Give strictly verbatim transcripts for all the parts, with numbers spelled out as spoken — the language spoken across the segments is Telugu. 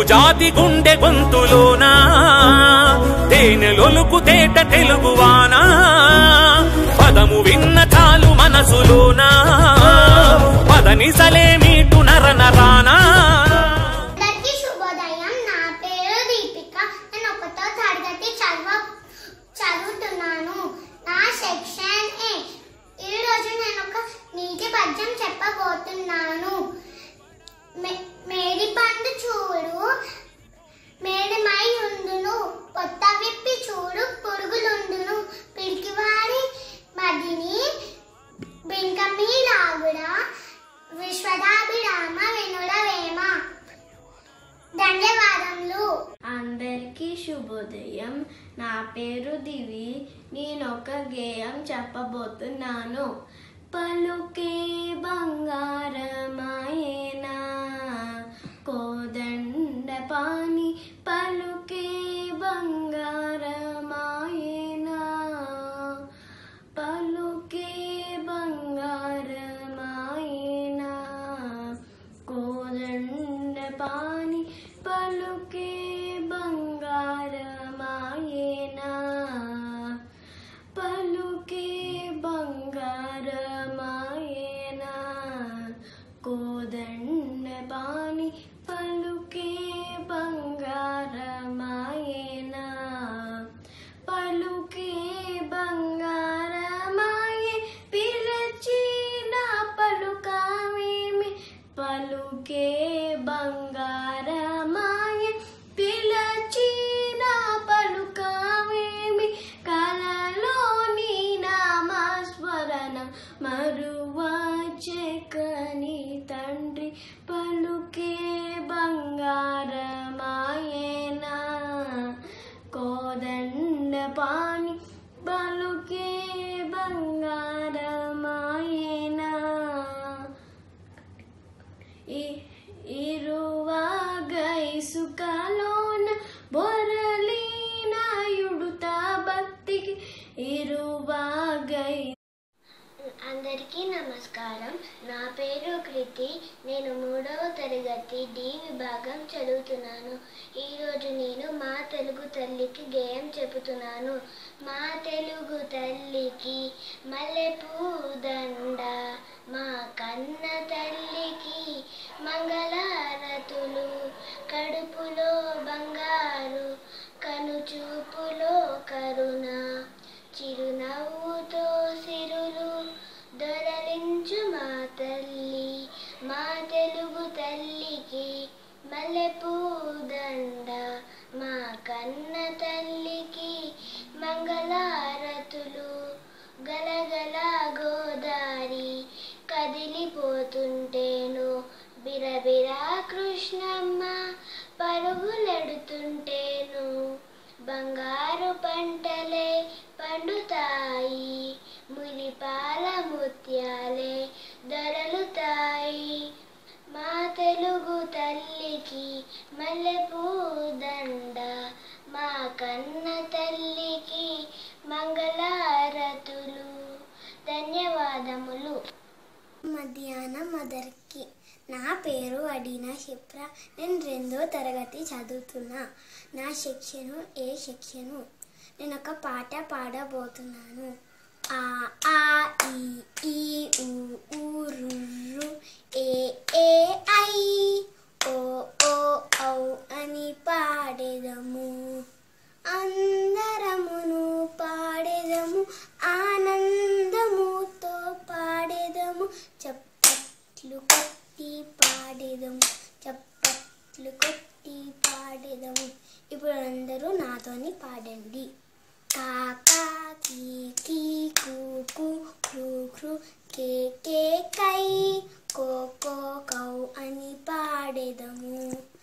తెలుగు జాతి గుండె గొంతులోనా తేనెలొలుకు తేట తెలుగువానా పదము విన్న చాలు మనసులోనా పదనిసలే మీటు నర నరానా. శుభోదయం, నా పేరు దీపిక. నేను ఒకటో తరగతి చదువు చదువుతున్నాను. నా సెక్షన్ ఏ. ఈ రోజు నేను ఒక నీతి పద్యం చెప్పబోతున్నాను. మేడి పండు చూడు మేడిమై ఉండును, కొత్త విప్పి చూడు పురుగులుండును, పిలికివాడి మదిని బింకమీ లాగుడా విశ్వదాభిరామ వినుడవేమ. ధన్యవాదములు. అందరికీ శుభోదయం. నా పేరు దివి. నేను ఒక గేయం చెప్పబోతున్నాను. పలుకే బంగారమాయేనా కోదండ పాని, పలుకే బంగారమాయేనా పలుకే బంగారమాయేనా కోదండ పాని, పలుకే బంగారమాయేనా పలుకే బంగారమాయేనా కోదండ పాని, పలుకే బంగారమాయేనా పలుకే బంగారమాయే పిలచిన పలుకావేమి, పలుకే బంగారమాయే పిలచిన పలుకావేమి, కలలోని నామస్మరణం మరువచెకని తండ్రి, పలుకే బంగారమాయేనా కోదండ పాని, పలుకే బంగారమాయేనా ఇరువాగై సుఖలోన బొరలిన యుడుత భక్తికి ఇరువాగై. అందరికీ నమస్కారం. నా పేరు కృతి. నేను మూడవ తరగతి డి విభాగం చదువుతున్నాను. ఈరోజు నేను మా తెలుగు తల్లికి గేయం చెబుతున్నాను. మా తెలుగు తల్లికి మల్లెపూదండ, మా కన్న తల్లికి మంగళారతులు, కడుపులో బంగారు కనుచూపులో కరుణ, చిరునవ్వుతో సిరులు దొరలించు మా తల్లి. మా తెలుగు తల్లికి మల్లెపూదండ, మా కన్న తల్లికి మంగళారతులు. గలగల గోదారి కదిలిపోతుంటేను, బిరబిరా కృష్ణమ్మ పరుగులెడుతుంటేను, బంగారు పంటలే పండుతాయి, మురిపాల ముత్యాలే దొరలుతాయి. మా తెలుగు తల్లికి మల్లెపూదండ, మా కన్న తల్లికి మంగళారతులు. ధన్యవాదములు. మధ్యాహ్నం మదర్కి. నా పేరు అడినా షిప్రా. నేను రెండో తరగతి చదువుతున్నా. నా సెక్షను ఏ సెక్షను. నేను ఒక పాట పాడబోతున్నాను. ఆ ఆ ఈ ఈ ఊ ఊ రు రు ఏ ఏ ఐ ఓ ఓ ఔ అని పాడెదము, అందరమును పాడెదము, ఆనందముతో పాడెదము, చప్పట్లు కొట్టి పాడెదము, చప్పట్లు కొట్టి పాడెదము. ఇప్పుడు అందరూ నాతోని పాడండి. కాకా కీ కీ కూ కూ క్రూ క్రూ కే కే కై కో కో కౌ అని పాడెదము,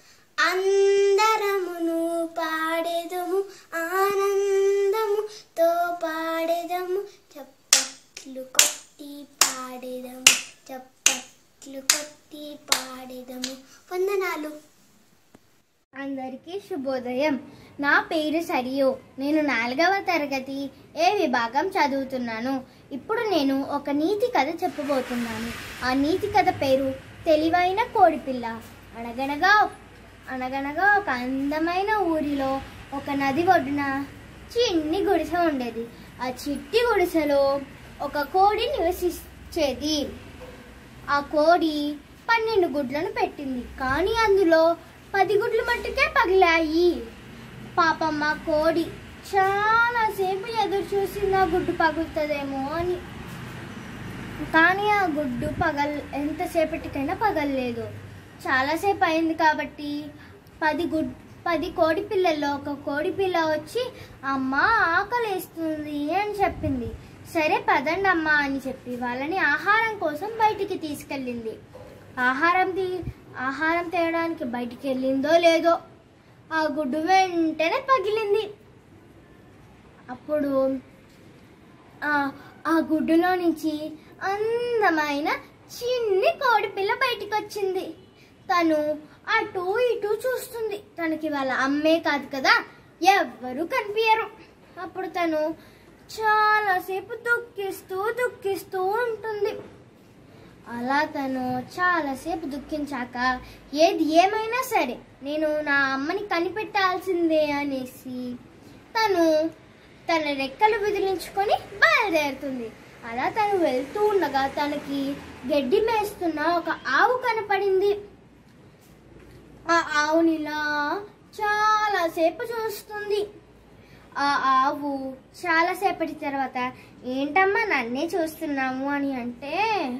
అందరమును పాడెదము, ఆనందముతో పాడెదము, చప్పట్లు కొట్టి పాడెదము, చప్పట్లు కొట్టి పాడెదము. వందనాలు. అందరికీ శుభోదయం. నా పేరు సరియో. నేను నాలుగవ తరగతి ఏ విభాగం చదువుతున్నాను. ఇప్పుడు నేను ఒక నీతి కథ చెప్పబోతున్నాను. ఆ నీతి కథ పేరు తెలివైన కోడిపిల్ల. అనగనగా అనగనగా ఒక అందమైన ఊరిలో ఒక నది ఒడ్డున చిన్ని గుడిసె ఉండేది. ఆ చిట్టి గుడిసెలో ఒక కోడి నివసించేది. ఆ కోడి పన్నెండు గుడ్లను పెట్టింది, కానీ అందులో పది గుడ్లు మట్టుకే పగిలాయి. పాపమ్మ కోడి చాలాసేపు ఎదురు చూసింది ఆ గుడ్డు పగులుతుందేమో అని. కానీ ఆ గుడ్డు పగల్ ఎంతసేపటికైనా పగలలేదు. చాలాసేపు అయింది కాబట్టి పది గుడ్ పది కోడి పిల్లల్లో ఒక కోడి పిల్ల వచ్చి అమ్మ ఆకలేస్తుంది అని చెప్పింది. సరే పదండి అమ్మ అని చెప్పి వాళ్ళని ఆహారం కోసం బయటికి తీసుకెళ్ళింది. ఆహారం తీ ఆహారం తేయడానికి బయటికి వెళ్ళిందో లేదో ఆ గుడ్డు వెంటనే పగిలింది. అప్పుడు ఆ గుడ్డులో నుంచి అందమైన చిన్ని కోడి పిల్ల బయటికి వచ్చింది. తను అటు ఇటు చూస్తుంది. తనకి వాళ్ళ అమ్మే కాదు కదా, ఎవ్వరూ కనిపించరు. అప్పుడు తను చాలాసేపు దుఃఖిస్తూ దుఃఖిస్తూ ఉంటుంది. అలా తను చాలాసేపు దుఃఖించాక ఏది ఏమైనా సరే నేను నా అమ్మని కనిపెట్టాల్సిందే అనేసి తను తన రెక్కలు విదిలించుకొని బయలుదేరుతుంది. అలా తను వెళ్తూ ఉండగా తనకి గడ్డి మేస్తున్న ఒక ఆవు కనపడింది. ఆ ఆవునిలా చాలాసేపు చూస్తుంది. ఆ ఆవు చాలాసేపటి తర్వాత ఏంటమ్మా నన్నే చూస్తున్నాము అని అంటే,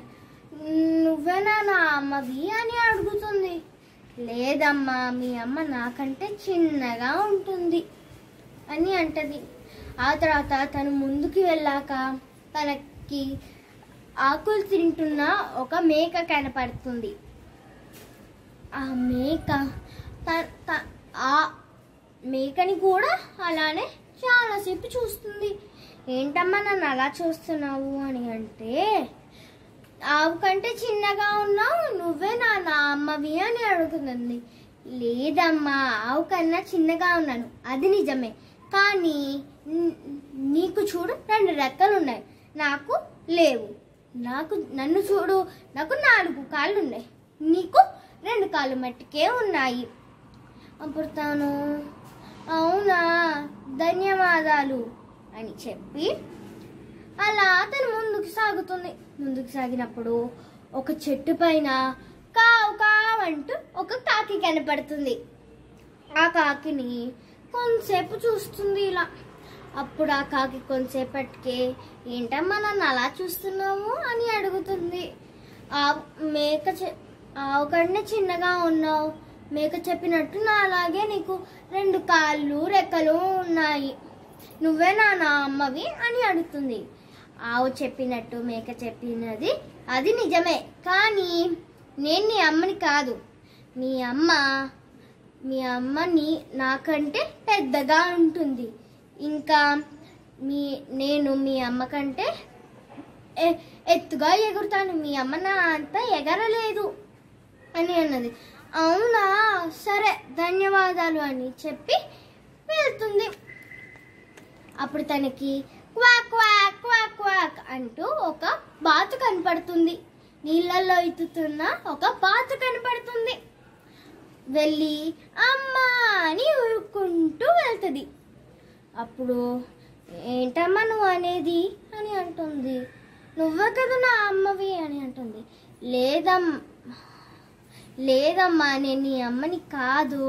నువ్వేనా నా అమ్మవి అని అడుగుతుంది. లేదమ్మా, మీ అమ్మ నాకంటే చిన్నగా ఉంటుంది అని అంటది. ఆ తర్వాత తను ముందుకు వెళ్ళాక తనకి ఆకులు తింటున్న ఒక మేక కనపడుతుంది. ఆ మేక ఆ మేకని కూడా అలానే చాలాసేపు చూస్తుంది. ఏంటమ్మా నన్ను అలా చూస్తున్నావు అని అంటే, ఆవు కంటే చిన్నగా ఉన్నావు, నువ్వే నా నా అమ్మవి అని అడుగుతుంది. లేదమ్మా, ఆవు కన్నా చిన్నగా ఉన్నాను, అది నిజమే. కానీ నీకు చూడు రెండు రెక్కలు ఉన్నాయి, నాకు లేవు. నాకు నన్ను చూడు, నాకు నాలుగు కాళ్ళు ఉన్నాయి, నీకు రెండు కాళ్ళు మట్టుకే ఉన్నాయి. అప్పుడు తాను అవునా ధన్యవాదాలు అని చెప్పి అలా తను ముందుకు సాగుతుంది. ముందుకు సాగినప్పుడు ఒక చెట్టు పైన కావు కావు అంటూ ఒక కాకి కనపడుతుంది. ఆ కాకిని కొంతసేపు చూస్తుంది ఇలా. అప్పుడు ఆ కాకి కొంతసేపటికే ఏంటమ్మా నన్ను అలా చూస్తున్నావు అని అడుగుతుంది. ఆ మేక ఆవు కన్నా చిన్నగా ఉన్నావు, మేక చెప్పినట్టు నా అలాగే నీకు రెండు కాళ్ళు రెక్కలు ఉన్నాయి, నువ్వే నా నా అమ్మవి అని అడుగుతుంది. ఆవు చెప్పినట్టు మేక చెప్పినది అది నిజమే, కానీ నేను నీ అమ్మని కాదు. నీ అమ్మ మీ అమ్మ నీ నాకంటే పెద్దగా ఉంటుంది. ఇంకా మీ నేను మీ అమ్మ కంటే ఎత్తుగా ఎగురుతాను, మీ అమ్మ నా అంత ఎగరలేదు అని అన్నది. అవునా సరే ధన్యవాదాలు అని చెప్పి వెళ్తుంది. అప్పుడు తనకి క్వాక్ క్వాక్ క్వాక్ క్వాక్ అంటూ ఒక బాతు కనపడుతుంది. నీళ్ళల్లో ఇతుతున్న ఒక బాతు కనపడుతుంది. వెళ్ళి అమ్మా అని ఊరుకుంటూ వెళ్తుంది. అప్పుడు ఏంటమ్మా నువ్వు అనేది అని అంటుంది. నువ్వే కదా నా అమ్మవి అని అంటుంది. లేదమ్మా లేదమ్మా నేను నీ అమ్మని కాదు,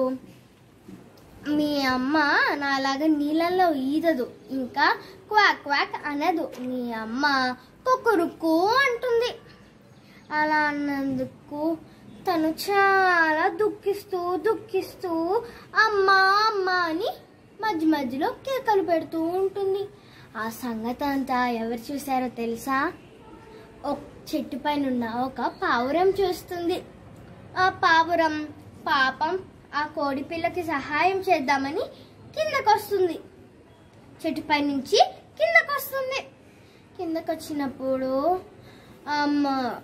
మీ అమ్మ నాలాగా నీళ్ళల్లో ఈదదు, ఇంకా క్వాక్ క్వాక్ అనదు, మీ అమ్మ కుక్కురుక్కు అంటుంది. అలా అన్నందుకు తను చాలా దుఃఖిస్తూ దుఃఖిస్తూ అమ్మా అమ్మ అని మధ్య మధ్యలో కేకలు పెడుతూ ఉంటుంది. ఆ సంగతి అంతా ఎవరు చూసారో తెలుసా? ఒక చెట్టు పైన ఉన్న ఒక పావురం చూస్తుంది. ఆ పావురం పాపం ఆ కోడి పిల్లకి సహాయం చేద్దామని కిందకు వస్తుంది. చెట్టుపై నుంచి కిందకు వస్తుంది. కిందకు వచ్చినప్పుడు అమ్మ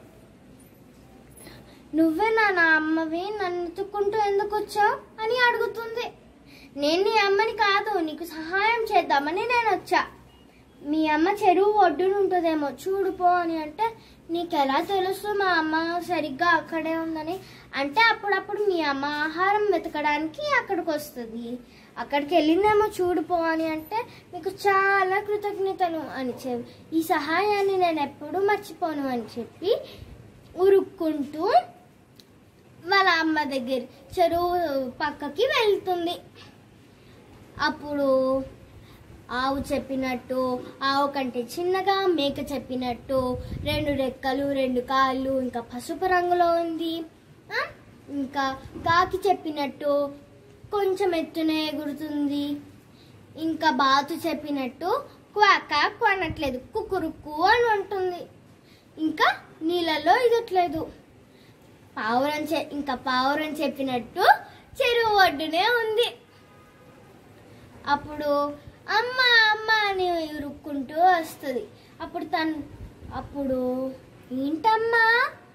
నువ్వే నా నా అమ్మవి, నన్ను ఎత్తుక్కుంటూ ఎందుకు వచ్చావు అని అడుగుతుంది. నేను నీ అమ్మని కాదు, నీకు సహాయం చేద్దామని నేను వచ్చా. మీ అమ్మ చెరువు ఒడ్డున ఉంటుందేమో చూడుపో అని అంటే, నీకెలా తెలుసు మా అమ్మ సరిగ్గా అక్కడే ఉందని అంటే, అప్పుడప్పుడు మీ అమ్మ ఆహారం వెతకడానికి అక్కడికి వస్తుంది, అక్కడికి వెళ్ళిందేమో చూడుపో అని అంటే, మీకు చాలా కృతజ్ఞతలు అని చెప్పి ఈ సహాయాన్ని నేను ఎప్పుడూ మర్చిపోను అని చెప్పి ఉరుక్కుంటూ వాళ్ళ అమ్మ దగ్గర చెరువు పక్కకి వెళ్తుంది. అప్పుడు ఆవు చెప్పినట్టు, ఆవు కంటే చిన్నగా మేక చెప్పినట్టు రెండు రెక్కలు రెండు కాళ్ళు ఇంకా పసుపు రంగులో ఉంది. ఇంకా కాకి చెప్పినట్టు కొంచెం ఎత్తునే ఎగురుతుంది. ఇంకా బాతు చెప్పినట్టు క్వాక్ క్వాక్ అనట్లేదు, కుక్కురుక్కు అని అంటుంది. ఇంకా నీళ్ళల్లో ఇదట్లేదు. పావురం చె ఇంకా పావురం చెప్పినట్టు చెరువు ఒడ్డునే ఉంది. అప్పుడు అమ్మ అమ్మ అని ఉరుక్కుంటూ వస్తుంది. అప్పుడు తను అప్పుడు ఏంటమ్మా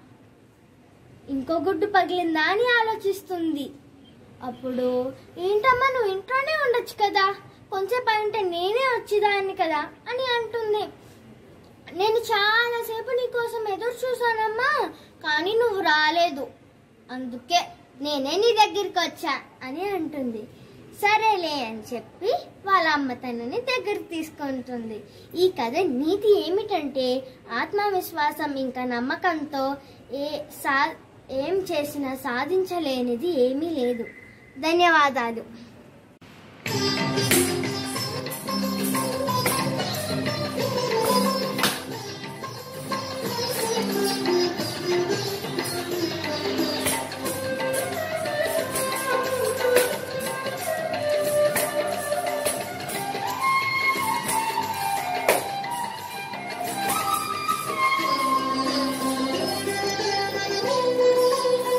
ఇంకో గుడ్డు పగిలిందా అని ఆలోచిస్తుంది. అప్పుడు ఏంటమ్మా నువ్వు ఇంట్లోనే ఉండొచ్చు కదా, కొంచెం అంటే నేనే వచ్చేదాన్ని కదా అని అంటుంది. నేను చాలాసేపు నీ కోసం ఎదురు చూసానమ్మా, కానీ నువ్వు రాలేదు, అందుకే నేనే నీ దగ్గరికి వచ్చా అని అంటుంది. సరేలే అని చెప్పి వాళ్ళ అమ్మ తనని దగ్గరికి తీసుకుంటుంది. ఈ కథ నీతి ఏమిటంటే, ఆత్మవిశ్వాసం ఇంకా నమ్మకంతో ఏ సా ఏం చేసినా సాధించలేనిది ఏమీ లేదు. ధన్యవాదాలు.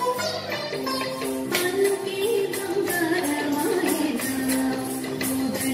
Thank you.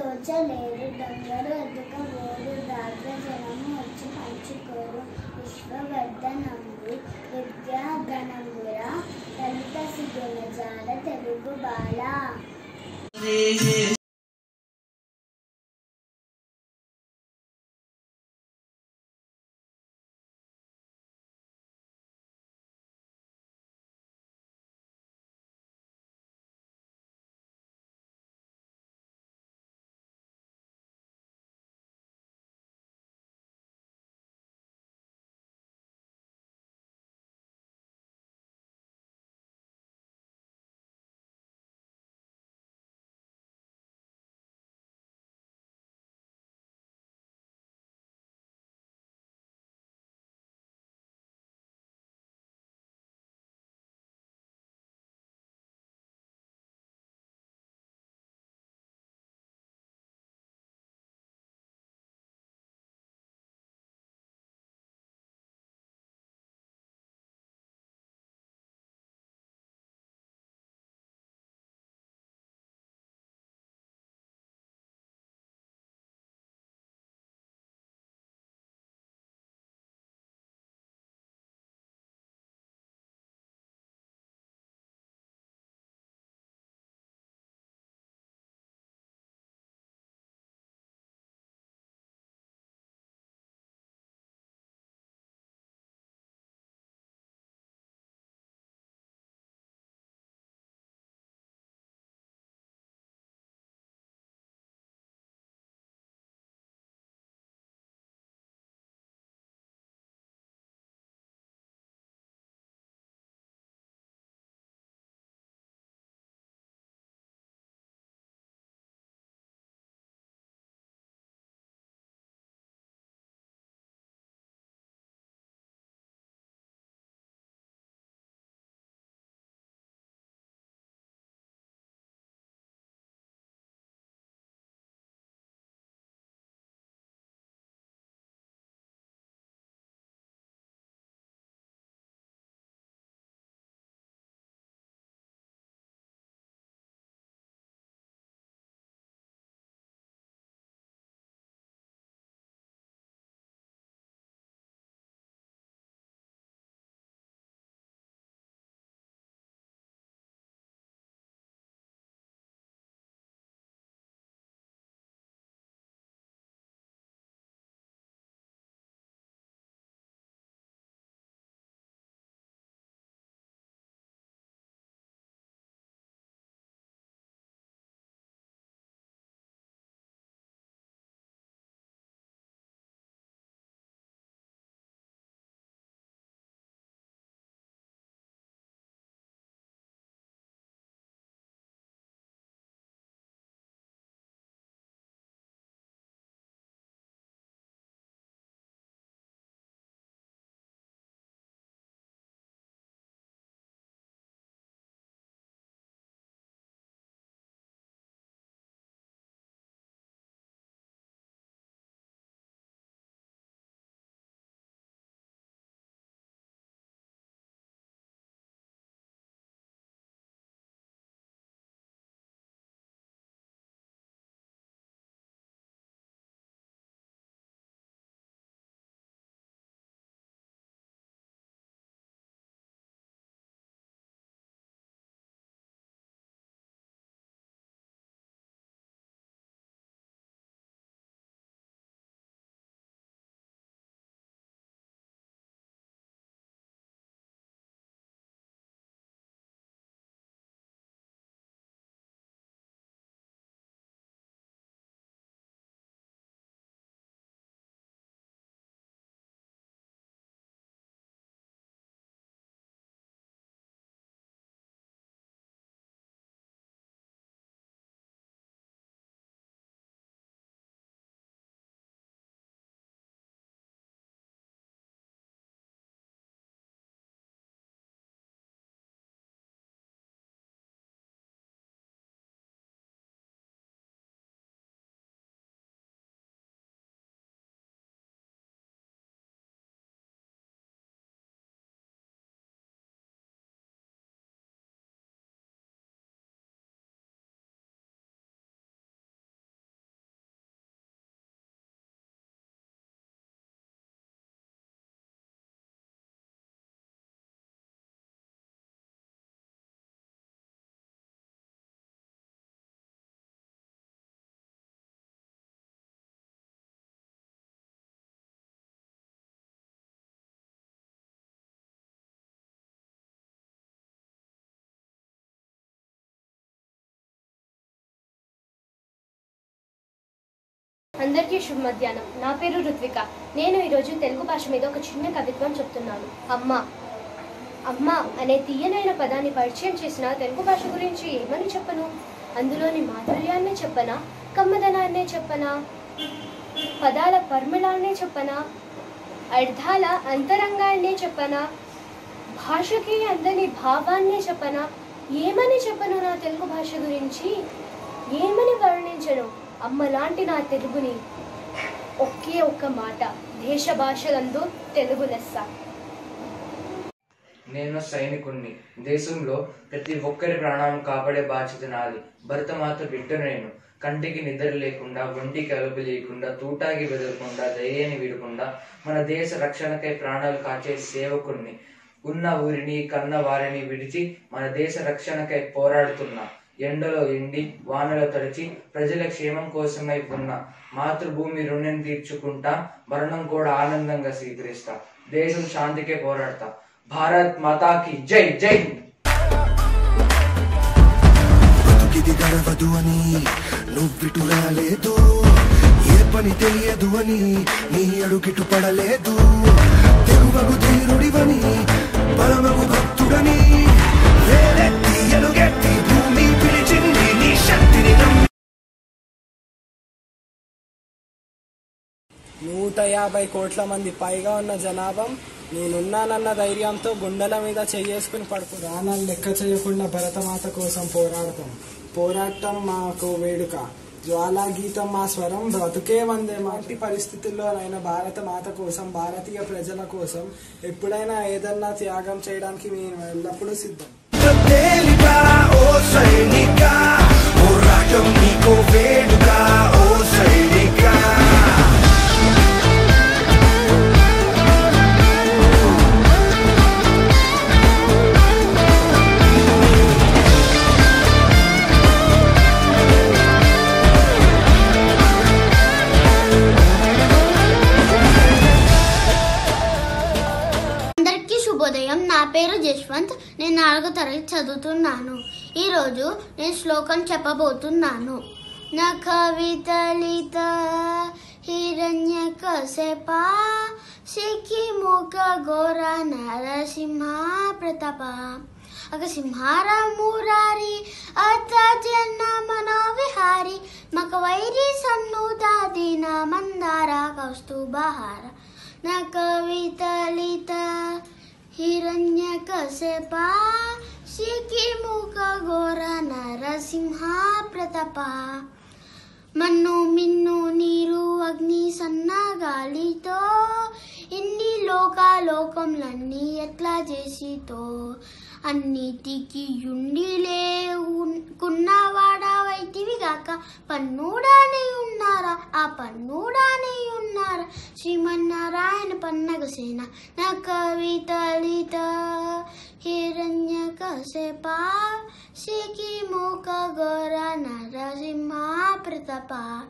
దోచలేరు దొంగలు ఎదుక ఓరు దాగ్ర జనము వచ్చి పంచుకోరు విశ్వవర్ధనములు విద్యా గణముర లలిత సిగుల జాల తెలుగు బాల. అందరికీ శుభ మధ్యాహ్నం. నా పేరు రుత్విక. నేను ఈరోజు తెలుగు భాష మీద ఒక చిన్న కవిత్వం చెప్తున్నాను. అమ్మ. అమ్మ అనే తీయనైన పదాన్ని పరిచయం చేసిన తెలుగు భాష గురించి ఏమని చెప్పను? అందులోని మాధుర్యాన్నే చెప్పనా, కమ్మదనాన్నే చెప్పనా, పదాల పరిమళాన్నే చెప్పనా, అర్థాల అంతరంగాన్నే చెప్పనా, భాషకి అందని భావాన్నే చెప్పనా? ఏమని చెప్పను నా తెలుగు భాష గురించి? ఏమని వర్ణించను అమ్మ లాంటి నా తెలుగుని? ఒకే ఒక్క మాట, దేశ భాషలందు తెలుగు లెస్స. నేను సైనికుణ్ణి. దేశంలో ప్రతి ఒక్కరి ప్రాణాలను కాపాడే బాధ్యత నాది. భరతమాత బిడ్డను నేను. కంటికి నిద్ర లేకుండా, ఒంటికి అలుపు లేకుండా, తూటాకి బెదరకుండా, ధైర్యాన్ని వీడకుండా మన దేశ రక్షణకై ప్రాణాలు కాచే సేవకుణ్ణి. ఉన్న ఊరిని కన్న వారిని విడిచి మన దేశ రక్షణకై పోరాడుతున్నా. ఎండలో ఎండి వానలో తడిచి ప్రజల క్షేమం కోసమై ఉన్న మాతృభూమి రుణం తీర్చుకుంటా, మరణం కూడా ఆనందంగా స్వీకరిస్తా. దేశం శాంతికే పోరాడతా. భారత్ మాతాకి జై జై. బతుకిది గడవదు అని నువ్విటు రాలేదు, ఏ పని తెలియదు అని నీ అడుగిటు పడలేదు. తెగువగు ధీరుడివని పరమగు భక్తుడని వేలెత్తి ఎలుగెత్తి భూమి పిలిచింది నీ శక్తిని నమ్మి. నూట యాభై కోట్ల మంది పైగా ఉన్న జనాభా నేనున్నానన్న ధైర్యంతో గుండెల మీద చెయ్యేసుకుని పడుకు ప్రాణాలు లెక్క చేయకుండా భరతమాత కోసం పోరాడతాం. పోరాటం మాకు వేడుక, జ్వాలా గీతం మా స్వరం, బ్రతుకే వందే. మాటి పరిస్థితుల్లోనైనా భారత మాత కోసం, భారతీయ ప్రజల కోసం ఎప్పుడైనా ఏదన్నా త్యాగం చేయడానికి మేము ఎల్లప్పుడూ సిద్ధం. ఓ సైనిక, పోరాటం నీకో వేడుక, ఓ సైనిక. శుభోదయం. నా పేరు జశ్వంత్. నేను నాలుగో తరగతి చదువుతున్నాను. ఈరోజు నేను శ్లోకం చెప్పబోతున్నాను. నా కవితలిత హిరణ్యకశిప సిక్కి ముఖ ఘోర నరసింహ ప్రతాప అగసింహార మురారి అత జన మనోవిహారి మక వైరి సన్నుదాదిన మందార కౌస్తుభహార. నా కవితలిత హిరణ్యకశిప సిక్కి ముఖ ఘోర నరసింహ ప్రతాప మన్ను మిన్ను నీరు అగ్ని సన్న గాలితో ఇన్ని లోకాలోకంలన్నీ ఎట్లా చేసితో అన్నిటికీ యుండి లేకున్నవాడవైతివి గాక పన్నుడానే ఉన్నారా ఆ పన్నుడానే ఉన్నారా శ్రీమన్నారాయణ పన్నగసేన. నా కవితలిత హిరణ్యకశిప సిక్కి ముఖ ఘోర నరసింహ ప్రతాప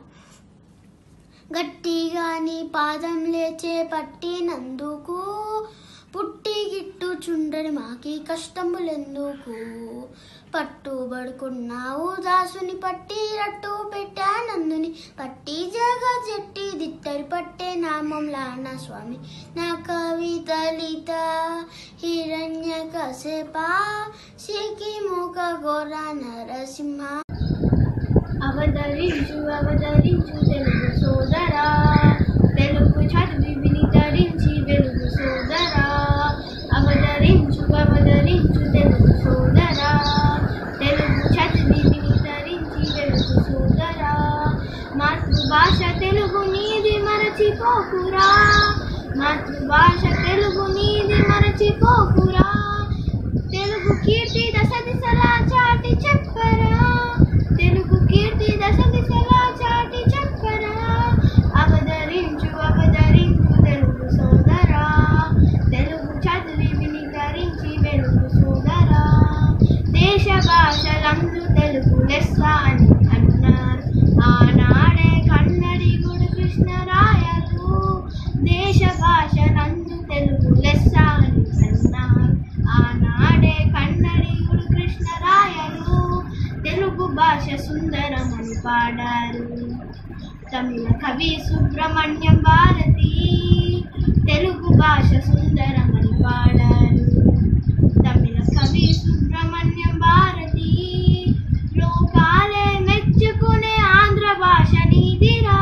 గట్టిగా నీ పాదం లేచే పట్టినందుకు పుట్టి గిట్టు చుండని మాకి కష్టములెందుకు పట్టుబడుకున్నావు దాసుని పట్టి రట్టు పెట్టానందుని పట్టి జగ జట్టి దిట్టరి పట్టే నామంలా నా స్వామి. నా కవితలిత హిరణ్యకశిప సిక్కి ముఖ ఘోర నరసింహ. అవతరించు అవతరించు తెలుగు సోదరా, తెలుగు చదివి వినితరించి వెలుగు సోదరా. అవతరించు అవతరించు తెలుగు సోదరా, తెలుగు చదివి వినితరించి వెలుగు సోదరా. మాతృభాష తెలుగు నీది మరచిపోకురా, మాతృభాష తెలుగు నీది మరచిపోకురా. తెలుగు కీర్తి దశ దిశలా చాటి చెప్పరా, తెలుగు కీర్తి దశ దిశలా చాటి చెప్పరా. అవతరించు అవతరించు తెలుగు సోదరా, తెలుగు చదివి వినితరించి వెలుగు సోదరా. దేశ భాషలందు తెలుగు లెస్స అని అన్నారు ఆనాడే కన్నడిగుడు కృష్ణరాయలు. దేశ భాషలందు తెలుగు లెస్స అని అన్నారు ఆనాడే కన్నడిగుడు కృష్ణరాయలు. తెలుగు భాష సుందరమని పాడారు, తమిళ కవి సుబ్రహ్మణ్యం భారతి తెలుగు భాష సుందరమని పాడారు. తమిళ కవి సుబ్రహ్మణ్యం భారతి లోకాలే మెచ్చుకునే ఆంధ్ర భాష నీదిరా.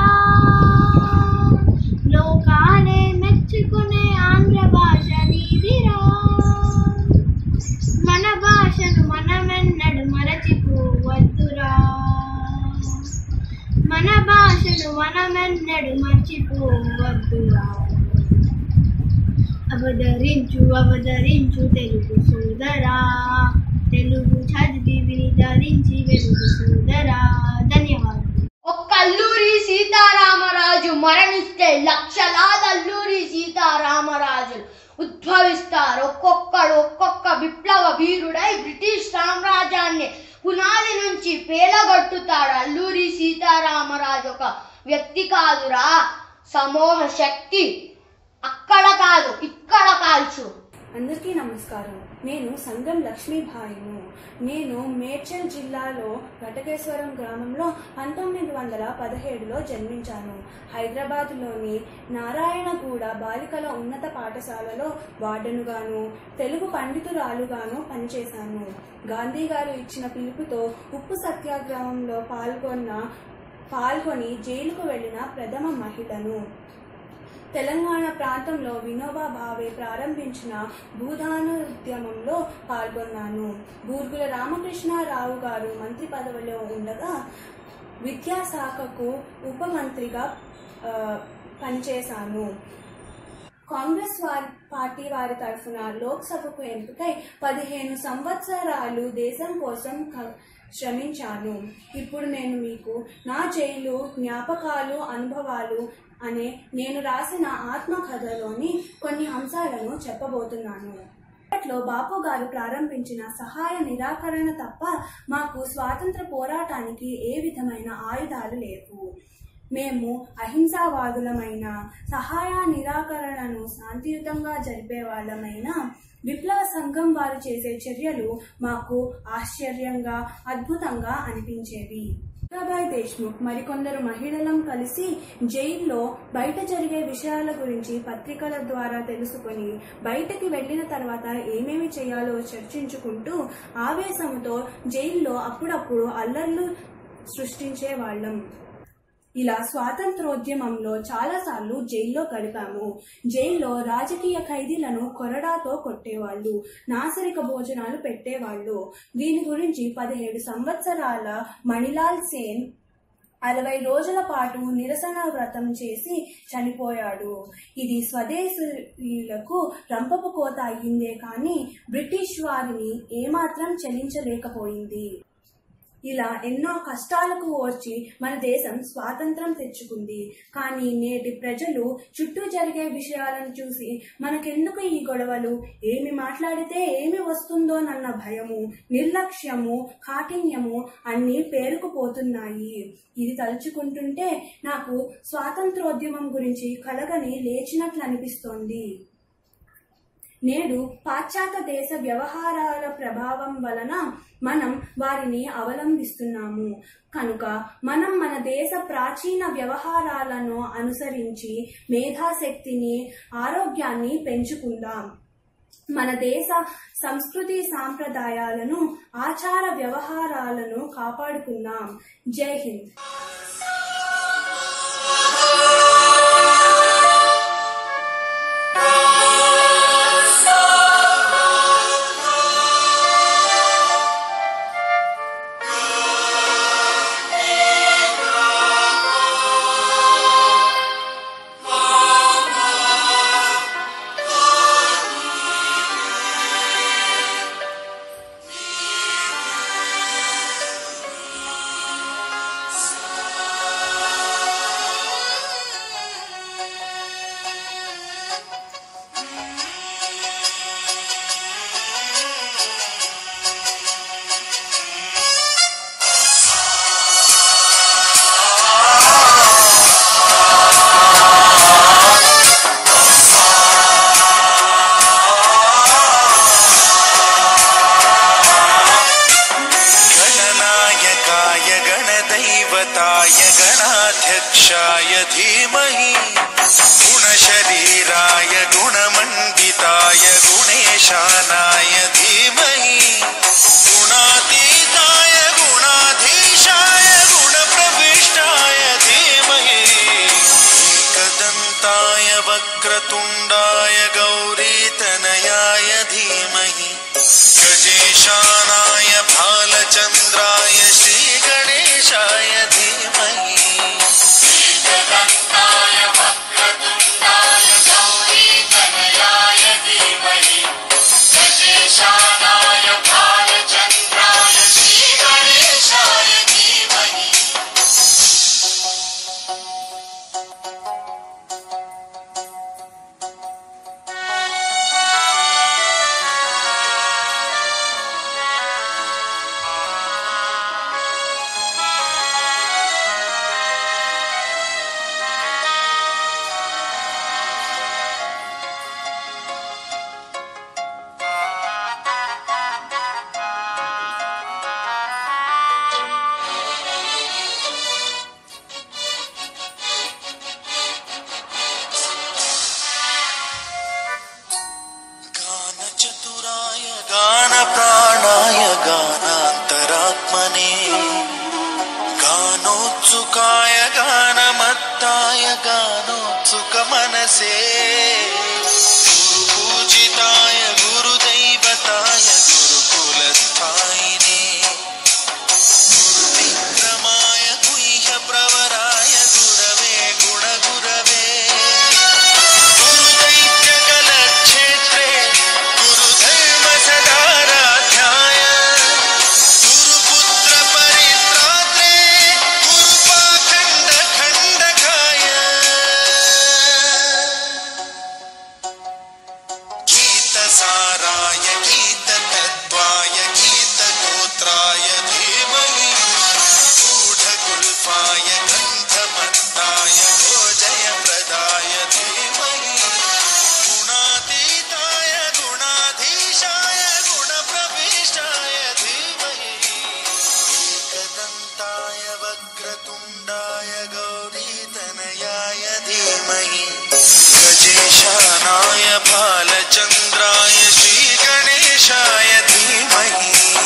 లోకాలే మెచ్చుకునే ఆంధ్ర భాష నీదిరా. మన భాషను మనమెన్నడు మరచిపోవద్దురా. మన భాషను మనమెన్నడు మర్చిపోవద్దురా. అవతరించు అవతరించు తెలుగు సోదరా. తెలుగు చదివి వినితరించి వెలుగు సోదరా. ధన్యవాదాలు. ఒక్క అల్లూరి సీతారామరాజు మరణిస్తే లక్షలాది అల్లూరి సీతారామరాజులు ఉద్భవిస్తారు. ఒక్కొక్కడు ఒక్కొక్క విప్లవ వీరుడై బ్రిటిష్ సామ్రాజ్యాన్ని పునాది నుంచి పేలగొట్టుతాడు. అల్లూరి సీతారామరాజు ఒక వ్యక్తి కాదురా, సమూహ శక్తి. అక్కడ కాదు ఇక్కడ కాల్చు. అందరికీ నమస్కారం. నేను సంగం లక్ష్మీభాయిను. నేను మేడ్చల్ జిల్లాలో ఘటకేశ్వరం గ్రామంలో పంతొమ్మిది వందల పదిహేడులో జన్మించాను. హైదరాబాద్లోని నారాయణగూడ బాలికల ఉన్నత పాఠశాలలో వార్డెనుగాను తెలుగు పండితురాలుగాను పనిచేశాను. గాంధీ గారు ఇచ్చిన పిలుపుతో ఉప్పు సత్యాగ్రహంలో పాల్గొన్న పాల్గొని జైలుకు వెళ్లిన ప్రథమ మహిళను. తెలంగాణ ప్రాంతంలో వినోబా భావే ప్రారంభించిన భూదాన ఉద్యమంలో పాల్గొన్నాను. బూర్గుల రామకృష్ణారావు గారు మంత్రి పదవిలో ఉండగా విద్యాశాఖకు ఉప మంత్రిగా పనిచేశాను. కాంగ్రెస్ వారి పార్టీ వారి తరఫున లోక్సభకు ఎంపికై పదిహేను సంవత్సరాలు దేశం కోసం శ్రమించాను. ఇప్పుడు నేను మీకు నా జైలు జ్ఞాపకాలు అనుభవాలు అనే నేను రాసిన ఆత్మకథలోని కొన్ని అంశాలను చెప్పబోతున్నాను. అప్పట్లో బాపు గారు ప్రారంభించిన సహాయ నిరాకరణ తప్ప మాకు స్వాతంత్ర పోరాటానికి ఏ విధమైన ఆయుధాలు లేవు. మేము అహింసావాదులమైన, సహాయ నిరాకరణను శాంతియుతంగా జరిపే వాళ్ళమైన విప్లవ సంఘం వారు చేసే చర్యలు మాకు ఆశ్చర్యంగా, అద్భుతంగా అనిపించేవి. మీరాబాయి దేశ్ముఖ్ మరికొందరు మహిళలం కలిసి జైల్లో బయట జరిగే విషయాల గురించి పత్రికల ద్వారా తెలుసుకొని బయటకి వెళ్లిన తర్వాత ఏమేమి చేయాలో చర్చించుకుంటూ ఆవేశంతో జైల్లో అప్పుడప్పుడు అల్లర్లు సృష్టించే వాళ్ళం. ఇలా స్వాతంత్రోద్యమంలో చాలాసార్లు జైల్లో గడిపాము. జైల్లో రాజకీయ ఖైదీలను కొరడాతో కొట్టేవాళ్లు, నాసరిక భోజనాలు పెట్టేవాళ్లు. దీని గురించి పదిహేడు సంవత్సరాల మణిలాల్ సేన్ అరవై రోజుల పాటు నిరసన వ్రతం చేసి చనిపోయాడు. ఇది స్వదేశీయులకు రంపపు కోత అయ్యిందే కానీ బ్రిటిష్ వారిని ఏమాత్రం చెల్లించలేకపోయింది. ఇలా ఎన్నో కష్టాలకు ఓర్చి మన దేశం స్వాతంత్రం తెచ్చుకుంది. కానీ నేటి ప్రజలు చుట్టూ జరిగే విషయాలను చూసి మనకెందుకు ఈ గొడవలు, ఏమి మాట్లాడితే ఏమి వస్తుందోనన్న భయము, నిర్లక్ష్యము, కాఠిన్యము అన్నీ పేరుకుపోతున్నాయి. ఇది తలుచుకుంటుంటే నాకు స్వాతంత్రోద్యమం గురించి కలగని లేచినట్లు అనిపిస్తోంది. నేడు పాశ్చాత్య దేశ వ్యవహారాల ప్రభావం వలన మనం వారిని అవలంబిస్తున్నాము. కనుక మనం మన దేశ ప్రాచీన వ్యవహారాలను అనుసరించి మేధాశక్తిని, ఆరోగ్యాన్ని పెంచుకుందాం. మన దేశ సంస్కృతి సాంప్రదాయాలను, ఆచార వ్యవహారాలను కాపాడుకుందాం. జై హింద్. Bye. गुरुदेवताय गणाध्यक्षाय धीमहि गुणशरीराय गुणमण्डिताय गुणेशानाय धीमहि गुणातीताय गुणाधीशाय गुणप्रविष्टाय धीमहि एकदन्ताय वक्रतुण्डाय गौरीतनयाय धीमहि गजेशानाय भालचन्द्राय श्रीगणेशाय धीमहि एकदन्ताय वक्रतुण्डाय गौरीतनयाय धीमहि गजेशानाय भालचन्द्राय श्रीगणेशाय धीमहि गानचतुराय गानप्राणाय गानान्तरात्मने गानोत्सुकाय गानमत्ताय गानोत्सुकमनसे गुरुपूजिताय गुरुदैवताय गुरुकुलस्थायिने गुरुविक्रमाय गुह्यप्रवराय गुरवे गुणगुरवे गुरुदैत्यकलक्षेत्रे गुरुधर्मसदाराध्याय गुरुपुत्रपरित्रात्रे गुरुपाखण्डखण्डकाय गीतसाराय गीततत्त्वाय गीतगोत्राय धीमहि गूढगुल्फाय गन्धमत्ताय गोजयप्रदाय धीमहि गुणातीताय गुणाधीशाय गुणप्रविष्टाय धीमहि एकदन्ताय वक्रतुण्डाय गौरीतनयाय धीमहि गजेशानाय भालचन्द्राय श्रीगणेशाय धीमहि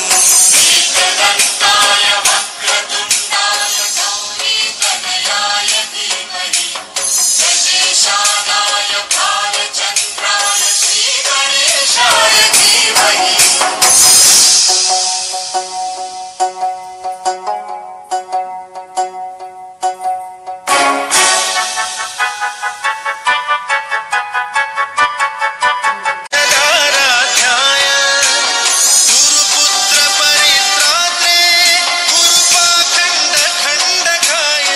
एकदन्ताय वक्रतुण्डाय गौरीतनयाय धीमहि गजेशानाय भालचन्द्राय श्रीगणेशाय धीमहि सदाराध्याय गुरुपुत्रपरित्रात्रे गुरुपाखण्डखण्डकाय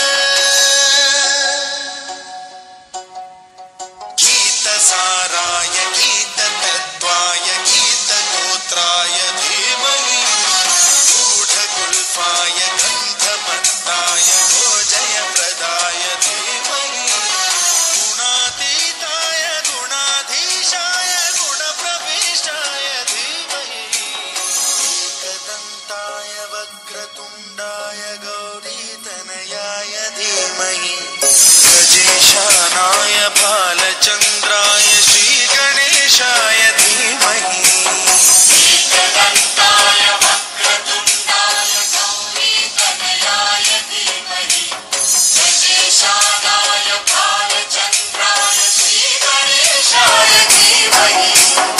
गीतसाराय गीततत्त्वाय गीतगोत्राय धीमहि गूढगुल्फाय गन्धमत्ताय गोजयप्रदाय धीमहि गुणातीताय गुणाधीशाय गुणप्रविष्टाय धीमहि एकदन्ताय वक्रतुण्डाय गौरीतनयाय धीमहि गजेशानाय भालचन्द्राय श्रीगणेशाय धीमहि एकदन्ताय वक्रतुण्डाय गौरीतनयाय धीमहि गजेशानाय भालचन्द्राय श्रीगणेशाय धीमहि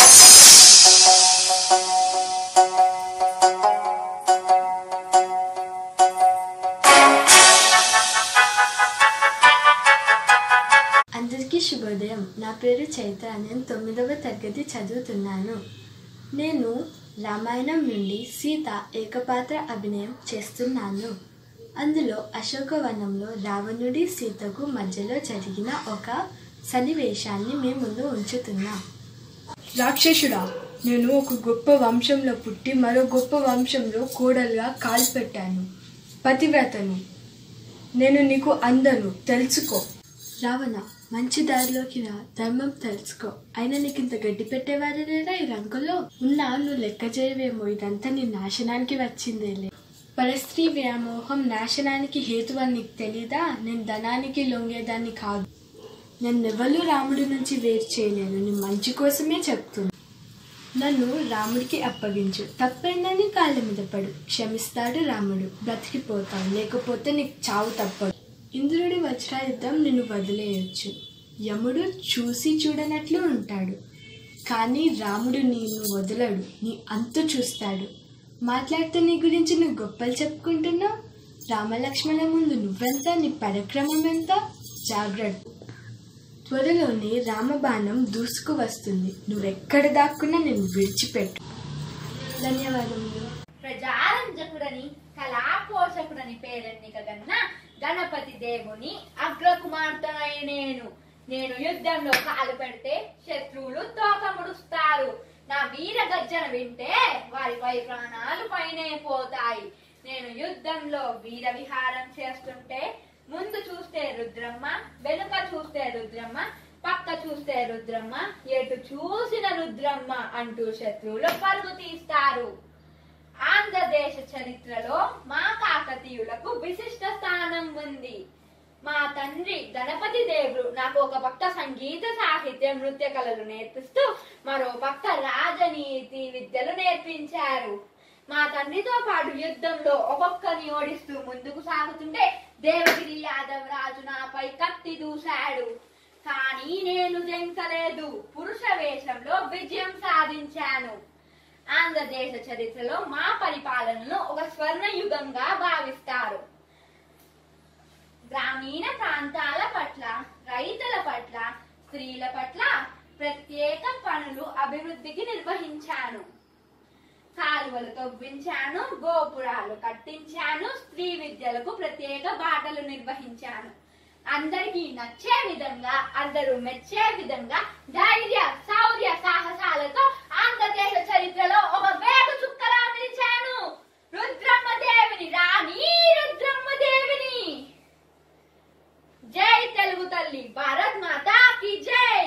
అందరికీ శుభోదయం. నా పేరు చైత్ర. నేను తొమ్మిదవ తరగతి చదువుతున్నాను. నేను రామాయణం నుండి సీత ఏకపాత్ర అభినయం చేస్తున్నాను. అందులో అశోకవనంలో రావణుడి సీతకు మధ్యలో జరిగిన ఒక సన్నివేశాన్ని మీ ముందు ఉంచుతున్నాం. రాక్షసుడా, నేను ఒక గొప్ప వంశంలో పుట్టి మరో గొప్ప వంశంలో కోడలుగా కాల్పెట్టాను. పతివ్రతను. నేను నీకు అందను, తెలుసుకో. రావణ, మంచి దారిలోకి రా, ధర్మం తెలుసుకో. అయినా నీకు ఇంత గడ్డి పెట్టేవారే లేరా ఈ రంగులో? ఉన్నా నువ్వు లెక్క చేయవేమో, ఇదంతా నీ నాశనానికి వచ్చిందేలే. పరస్త్రీ వ్యామోహం నాశనానికి హేతువని నీకు తెలీదా? నేను ధనానికి లొంగేదాన్ని కాదు. నన్నెవరూ రాముడి నుంచి వేరు చేయలేను. నీ మంచి కోసమే చెప్తున్నా. నన్ను రాముడికి అప్పగించు. తప్పైందని కాళ్ళ మీద పడు. క్షమిస్తాడు రాముడు. బ్రతికిపోతావు. లేకపోతే నీకు చావు తప్పదు. ఇంద్రుడి వజ్రాయుధం నిన్ను వదిలేయచ్చు. యముడు చూసి చూడనట్లు ఉంటాడు. కానీ రాముడు నిన్ను వదలడు. నీ అంతు చూస్తాడు. మాట్లాడుతూ నీ గురించి నువ్వు గొప్పలు చెప్పుకుంటున్నావు. రామలక్ష్మణ ముందు నువ్వెంత, నీ పరాక్రమం ఎంత? జాగ్రత్త. త్వరలోనే రామబాణం దూసుకు వస్తుంది. నువ్వెక్కడ దాక్కున్నా నేను విడిచిపెట్టు. ధన్యవాదములు. ప్రజారంజకుడని కళాపోషకుడని పేరెన్నిక గన్న గణపతి దేవుని అగ్రకుమార్తెనై నేను నేను యుద్ధంలో కాలు పెడితే శత్రువులు తోకముడుస్తారు. నా వీర గర్జన వింటే వారిపై ప్రాణాలు పైనే పోతాయి. నేను యుద్ధంలో వీర విహారం చేస్తుంటే ముందు చూస్తే రుద్రమ్మ, వెనుక చూస్తే రుద్రమ్మ, పక్క చూస్తే రుద్రమ్మ, ఎటు చూసిన రుద్రమ్మ అంటూ శత్రువులు పరుగు తీస్తారు. ఆంధ్రదేశ చరిత్రలో మా కాకతీయులకు విశిష్ట స్థానం ఉంది. మా తండ్రి గణపతి దేవుడు నాకు ఒక పక్క సంగీత సాహిత్య నృత్య కళలు నేర్పిస్తూ మరో పక్క రాజనీతి విద్యలు నేర్పించారు. మా తండ్రితో పాటు యుద్ధంలో ఒక్కొక్కరిని ఓడిస్తూ ముందుకు సాగుతుంటే దేవగిరి యాదవ్ రాజు నాపై కత్తి దూశాడు. కానీ నేను జంకలేదు. పురుష వేషంలో విజయం సాధించాను. ఆంధ్రదేశ చరిత్రలో మా పరిపాలనను ఒక స్వర్ణ యుగంగా భావిస్తారు. గ్రామీణ ప్రాంతాల పట్ల, రైతుల పట్ల, స్త్రీల పట్ల ప్రత్యేక పనులు అభివృద్ధికి నిర్వహించాను. కాలువలు తవ్వించాను, గోపురాలు కట్టించాను, స్త్రీ విద్యలకు ప్రత్యేక బాటలు నిర్వహించాను. అందరికీ నచ్చే విధంగా, అందరూ మెచ్చే విధంగా ధైర్య శౌర్య సాహసాలతో ఆంధ్రదేశ చరిత్రలో ఒక వేగు చుక్కలా నిలిచాను. రుద్రమ్మ దేవిని, రాణి రుద్రమ్మ దేవిని. జై తెలుగు తల్లి, భారత్ మాతా కీ జై.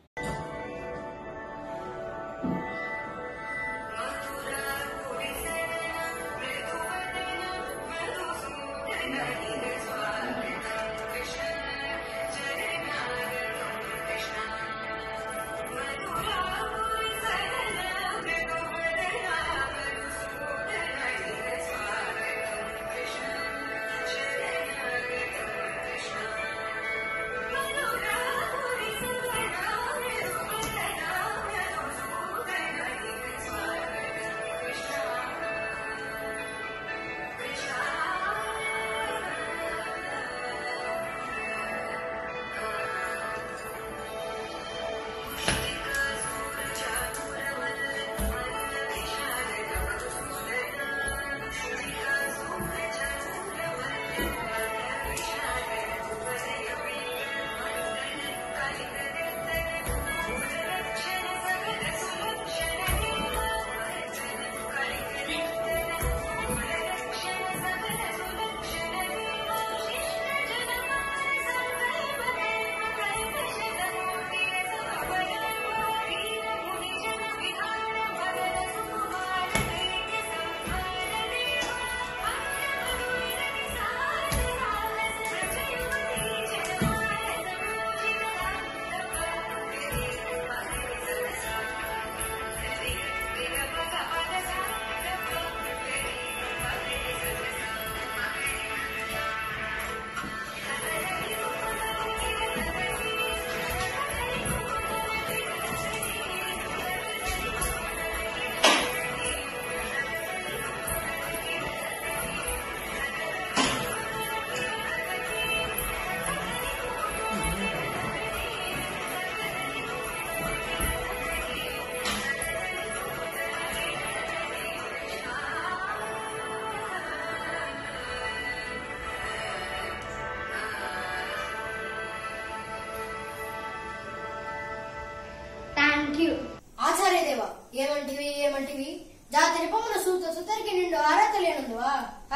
ఆచార్యదేవ ఏమంటివి ఏమంటివి జాతిని పొమ్మన సూత సుతరికి నిండు అర్హత లేనందువా?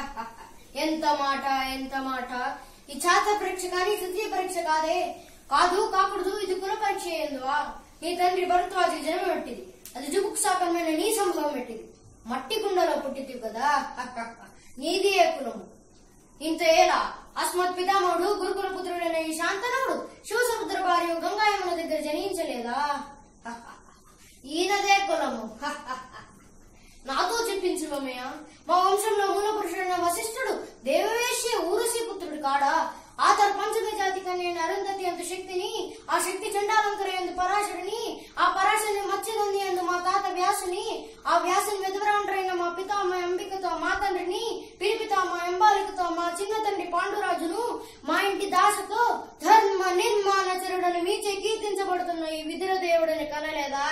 ఎంత మాట ఎంత మాట. ఈ ఛాత పరీక్ష కానీ తృతీయ పరీక్ష కాదే. కాదు కాకూడదు, ఇది కుల పరీక్ష ఎందువా? నీ తండ్రి భరద్వాజ జన్మ పెట్టింది, అది జుబుక్సాకరమైన నీ సంభవం పెట్టింది. మట్టి గుండెలో పుట్టితివి కదా. నీది ఏ కులము? ఇంత ఏలా అస్మత్ పితామహుడు గురుకుల పుత్రుడైన ఈ శాంతనుడు శివసముద్ర భార్య గంగాయముల దగ్గర జనించలేదా? ఈయనదే కులము. నాతో చెప్పించుమయ్య, మా వంశంలో మూల పురుషుడైన వశిష్ఠుడు దేవవేశ్య ఊరసి పుత్రుడు కాడా? ఆతర పంచమ జాతి కన్యైన అరుంధతి అంత శక్తిని, ఆ శక్తి చండాలంకర ఎందు పరాశరుని, ఆ పరాశరుని మత్స్యగంధి ఎందు మా తాత వ్యాసుని, ఆ వ్యాసుని వెదురాండ్రైన మా పితామ అంబికతో మా తండ్రిని, పిరిపితామ ఎంబాలికతో మా చిన్న తండ్రి పాండురాజును, మా ఇంటి దాసతో ధర్మ నిర్మాణచరుడని మీచే కీర్తించబడుతున్న ఈ విదురదేవుడిని కనలేదా?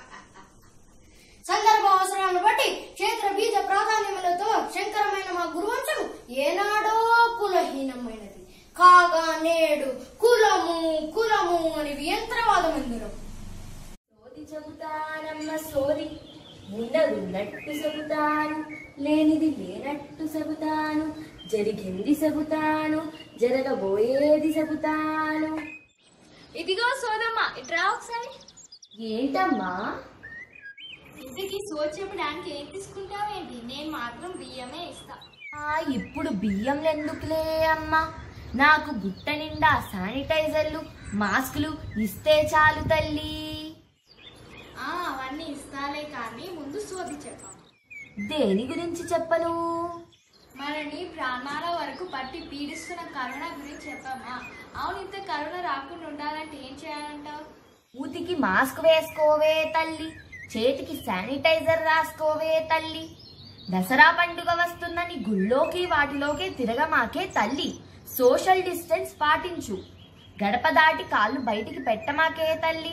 సందర్భ అవసరాలను బట్టి క్షేత్ర బీజ ప్రాధాన్యములతో శంకరమైన మా గురువంశము ఏనాడో కులహీనమైనది కాగా నేడు కులము కులము అని యంత్రవాదమందురు. సోది చెబుతానమ్మ సోది, ఉన్నదున్నట్టు చెబుతాను, లేనిది లేనట్టు చెబుతాను, జరిగింది చెబుతాను, జరగబోయేది చెబుతాను. ఇదిగో సోదమ్మ, ఇట్రా ఒకసారి. ఏంటమ్మా? ఇంటికి సోది చెప్పడానికి ఏం తీసుకుంటావేంటి? నేను మాత్రం బియ్యమే ఇస్తా. ఇప్పుడు బియ్యంలు ఎందుకులే అమ్మా, నాకు బుట్ట నిండా శానిటైజర్లు మాస్కులు ఇస్తే చాలు తల్లి. ఆ అవన్నీ ఇస్తాలే కానీ ముందు సోది చెప్ప. దేని గురించి చెప్పను? మనని ప్రాణాల వరకు పట్టి పీడిస్తున్న కరోనా గురించి చెప్పమ్మా. అవును, ఇంత కరోనా రాకుండా ఉండాలంటే ఏం చేయాలంటావు? మూతికి మాస్క్ వేసుకోవే తల్లి, చేతికి శానిటైజర్ రాసుకోవే తల్లి. దసరా పండుగ వస్తుందని గుళ్ళోకి వాటిలోకి తిరగమాకే తల్లి. సోషల్ డిస్టెన్స్ పాటించు, గడప దాటి కాళ్ళు బయటికి పెట్టమాకే తల్లి.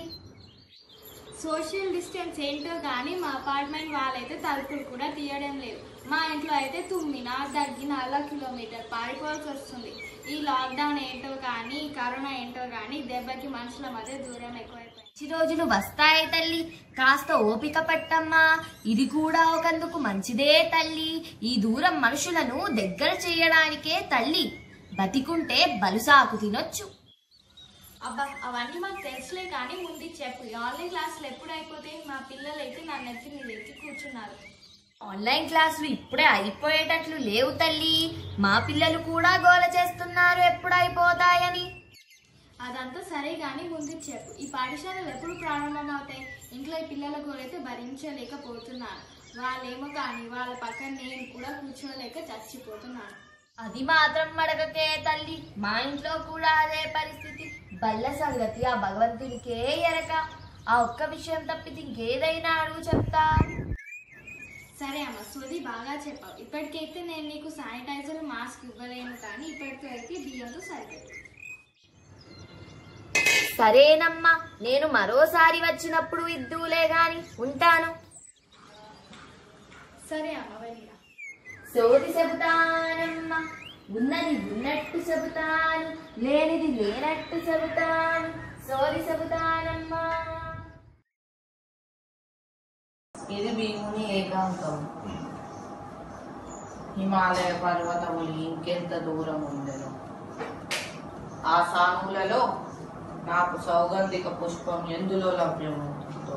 సోషల్ డిస్టెన్స్ ఏంటో కానీ మా అపార్ట్మెంట్ వాళ్ళైతే తలుపులు కూడా తీయడం లేదు. మా ఇంట్లో అయితే తుమ్మినా దగ్గిన అలా కిలోమీటర్ పారిపోవాల్సి వస్తుంది. ఈ లాక్డౌన్ ఏంటో కానీ కరోనా ఏంటో కానీ దెబ్బకి మనుషుల మధ్య దూరం ఎక్కువైపోయింది. మంచి రోజులు వస్తాయి తల్లి, కాస్త ఓపిక పట్టమ్మా. ఇది కూడా ఒకందుకు మంచిదే తల్లి. ఈ దూరం మనుషులను దగ్గర చేయడానికే తల్లి. బతికుంటే బలుసాకు తినొచ్చు. అబ్బా అవన్నీ మాకు తెలుసులే కానీ ముందు చెప్పు, ఆన్లైన్ క్లాసులు ఎప్పుడు అయిపోతాయి? మా పిల్లలు అయితే నా నెత్తి మీద ఎక్కి కూర్చున్నారు. ఆన్లైన్ క్లాసులు ఇప్పుడే అయిపోయేటట్లు లేవు తల్లి. మా పిల్లలు కూడా గోల చేస్తున్నారు ఎప్పుడు అయిపోతాయని. అదంతా సరే కానీ ముందు చెప్పు, ఈ పాఠశాలలు ఎప్పుడు ప్రారంభం అవుతాయి? ఇంట్లో ఈ పిల్లల గోలైతే భరించలేకపోతున్నాను. వాళ్ళేమో కానీ వాళ్ళ పక్కన నేను కూడా కూర్చోలేక చచ్చిపోతున్నాను. అది మాత్రం అడగకే తల్లి, మా ఇంట్లో కూడా అదే పరిస్థితి. బల్ల సంగతి ఆ భగవంతునికే ఎరక. ఆ ఒక్క విషయం తప్పితే ఇంకేదైనా అడుగు చెప్తా. సరే అమ్మ, సోది బాగా చెప్పావు. ఇప్పటికైతే నేను నీకు శానిటైజర్ మాస్క్ ఇవ్వలేను కానీ ఇప్పటితో అయితే బియ్యంతో సరిపోతుంది. సరేనమ్మా, నేను మరోసారి వచ్చినప్పుడు ఇద్దులే గాని ఉంటాను. సరే అమ్మ, వెళ్ళిరా. సోది చెబుతానమ్మా, ఉన్నది ఉన్నట్టు చెబుతాను, లేనిది లేనట్టు చెబుతాను, సోది చెబుతానమ్మా. ఇది భీముని ఏకాంతం. హిమాలయ పర్వతములు ఇంకెంత దూరం ఉండెను. ఆ సానువులలో నాకు సౌగంధిక పుష్పం ఎందులో లభ్యమవుతుందో.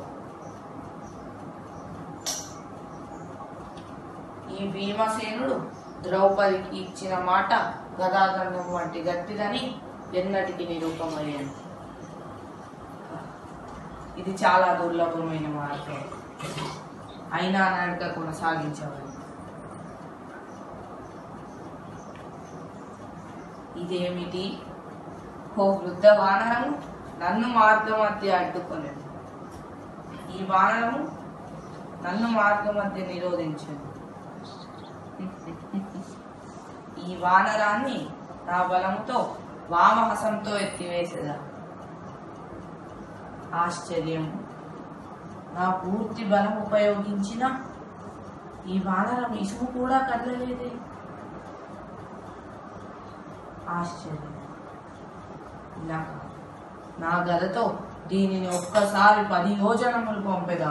ఈ భీమసేనుడు ద్రౌపదికి ఇచ్చిన మాట గదాదండం వంటి గట్టిదని ఎన్నటికి నిరూపమయ్యాను. ఇది చాలా దుర్లభమైన మార్గం, అయినా నడక కొనసాగించవాలి. ఇదేమిటి? ఓ వృద్ధ వానరము నన్ను మార్గం మధ్య అడ్డుకోలేదు. ఈ వానరము నన్ను మార్గం మధ్య నిరోధించదు. ఈ వానరాన్ని నా బలముతో వామహసంతో ఎత్తివేసేదా. ఆశ్చర్యం, నా పూర్తి బలం ఉపయోగించిన ఈ వానరం ఇసుము కూడా కదలలేదే. ఆశ్చర్యం. ఇలా నా గదతో దీనిని ఒక్కసారి పది యోజనములు పంపెదా.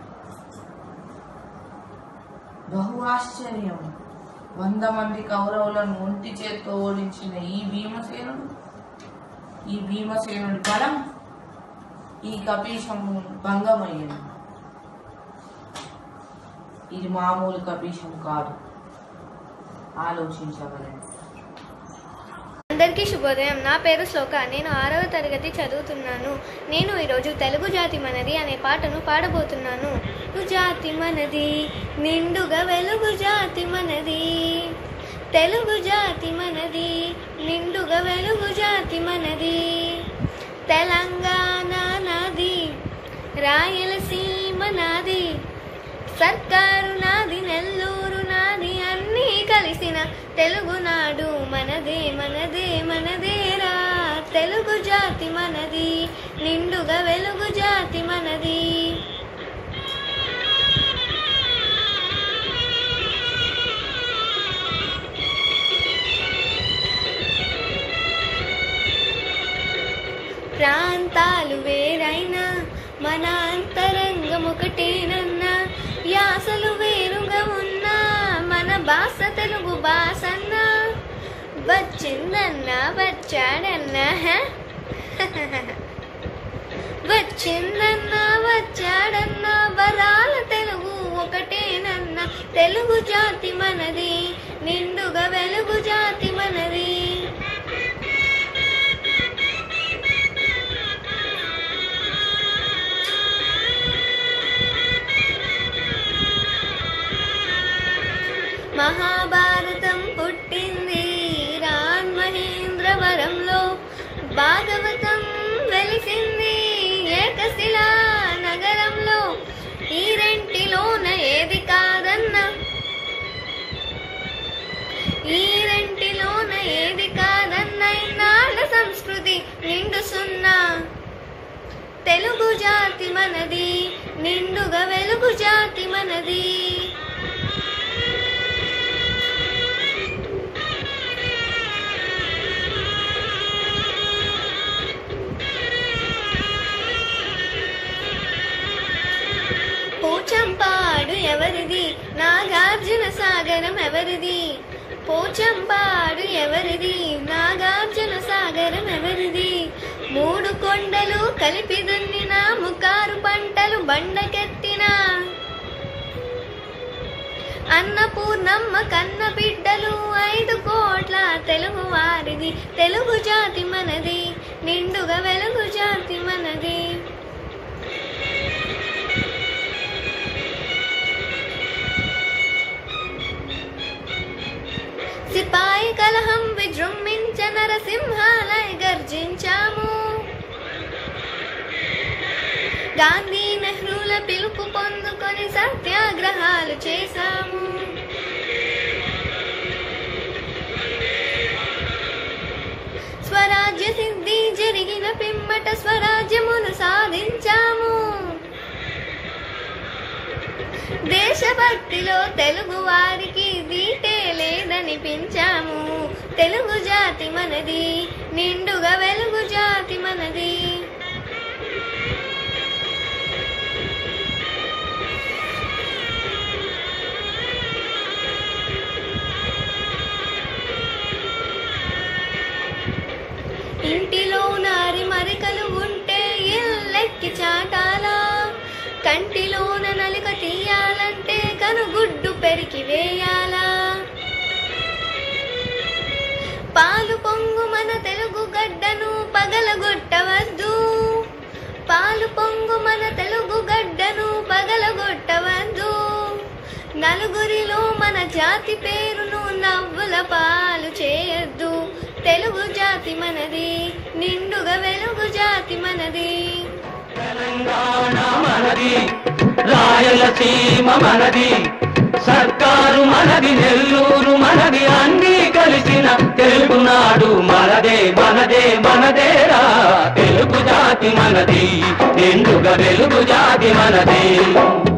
బహు ఆశ్చర్యం. వంద మంది కౌరవులను ఒంటి చేత్తో ఓడించిన ఈ భీమసేనుడు ఈ భీమసేనుడి బలం ఈ కపీశము భంగమయ్యింది. ఇది మామూలు కపీశం కాదు. ఆలోచించవలెను. అందరికీ శుభోదయం. నా పేరు శ్లోక. నేను ఆరవ తరగతి చదువుతున్నాను. నేను ఈరోజు తెలుగు జాతి మనది అనే పాటను పాడబోతున్నాను. జాతి మనది నిండుగా వెలుగు జాతి మనది, తెలుగు జాతి మనది నిండుగా వెలుగు జాతి మనది. తెలంగాణ నాది, రాయలసీమ నాది, సర్కారు నాది, నెల్లూరు నాది, అన్నీ కలిసిన తెలుగునాడు మనదే మనదే మనదేరా. తెలుగు జాతి మనది నిండుగా వెలుగు జాతి మనది. ప్రాంతాలు వేరైనా మన అంతరంగం ఒకటేనన్నా, యాసలు వేరుగా ఉన్నా మన భాష తెలుగు భాషన్నా. వచ్చిందన్నా వచ్చాడన్నా వచ్చిందన్నా వచ్చాడన్నా, వరాల తెలుగు ఒకటేనన్నా. తెలుగు జాతి మనది నిండుగా వెలుగు జాతి మనది. మహాభారతం పుట్టింది రాన్ మహేంద్రవరంలో, భాగవతం వెలిసింది ఏకశిలా నగరంలో. ఈ రెంటిలోన ఏది కాదన్నా, ఈ రెంటిలోన ఏది కాదన్నా, నాళ్ళ సంస్కృతి నిండు సున్నా. తెలుగు జాతి మనది నిండుగా వెలుగు జాతి మనది. పోచంపాడు ఎవరిది, నాగార్జున సాగరం ఎవరిది. పోచంపాడు ఎవరిది, నాగార్జున సాగరం ఎవరిది. మూడు కొండలు కలిపి దున్నిన, ముకారు పంటలు బండకెత్తిన, అన్నపూర్ణమ్మ కన్న బిడ్డలు ఐదు కోట్ల తెలుగు వారిది. తెలుగు జాతి మనది నిండుగా వెలుగు జాతి మనది. సిపాయి కలహం విజృంభించ, నరసింహాలై గర్జించాము. గాంధీ నెహ్రూల పిలుపు పొందుకొని సత్యాగ్రహాలు చేశాము. స్వరాజ్య సిద్ధి జరిగిన పిమ్మట స్వరాజ్యమును సాధించాము. దేశభక్తిలో తెలుగు వారికి దీటే లేదనిపించాము. తెలుగు జాతి మనది నిండుగా వెలుగు జాతి మనది. ఇంటిలో నారి మరికలు ఉంటే ఇల్లెక్కి చాటాలా, కంటిలోన నలిక తీయాలంటే కనుగుడ్డు పెరికి వేయాలా. పాలు పొంగు మన తెలుగు గడ్డను పగలగొట్టవద్దు, పాలు పొంగు మన తెలుగు గడ్డను పగలగొట్టవద్దు. నలుగురిలో మన జాతి పేరును నవ్వుల పాలు చేయొద్దు. తెలుగు జాతి మనది నిండుగా వెలుగు జాతి మనది. తెలంగాణ మనది, రాయలసీమ మనది, సర్కారు మనది, నెల్లూరు మనది, అన్నీ కలిసిన తెలుగునాడు మనదే మనదే మనదేరా. తెలుగు జాతి మనది నిండుగా వెలుగు జాతి మనది.